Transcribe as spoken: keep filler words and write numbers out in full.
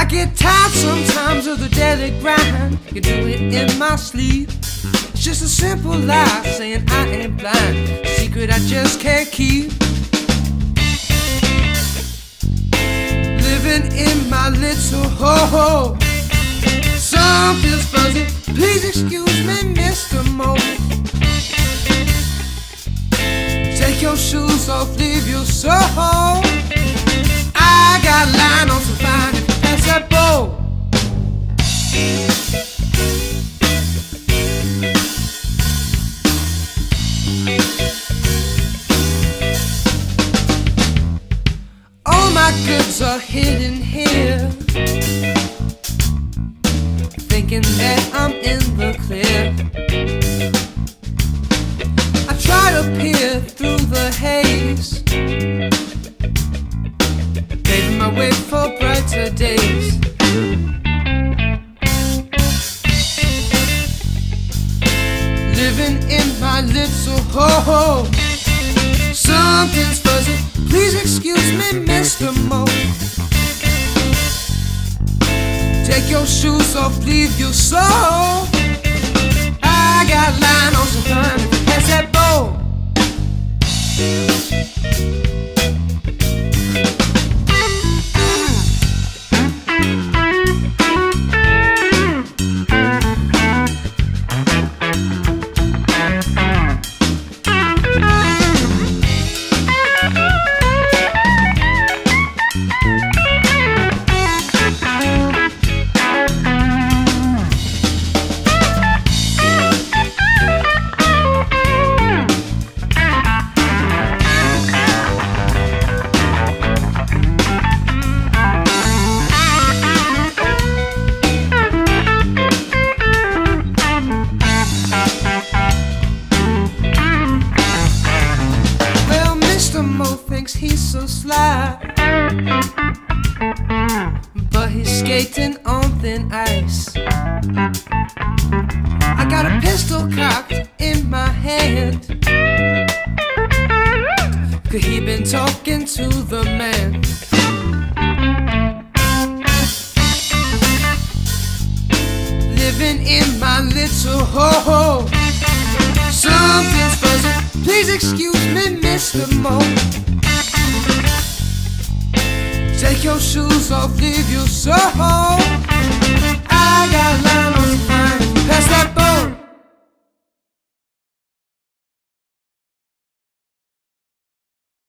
I get tired sometimes of the daily grind. You do it in my sleep. It's just a simple lie saying I ain't blind, a secret I just can't keep. Living in my little hole, something's fuzzy, please excuse me, Mister Mo. Take your shoes off, leave your soul. I got a line on some fine if you pass that bowl. All my goods are hidden here, thinking that I'm in the clear. I try to peer through the haze, paving my way for brighter days. Living in my little hole, something's fuzzy, please excuse me, Mister Mo. Take your shoes off, leave your soul. I got a line on some fun if you pass that bowl. He's so sly, but he's skating on thin ice. I got a pistol cocked in my hand, cause he been talking to the man. Living in my little hole, something's fuzzy, please excuse me, Mister Mo. Take your shoes off, leave your soul.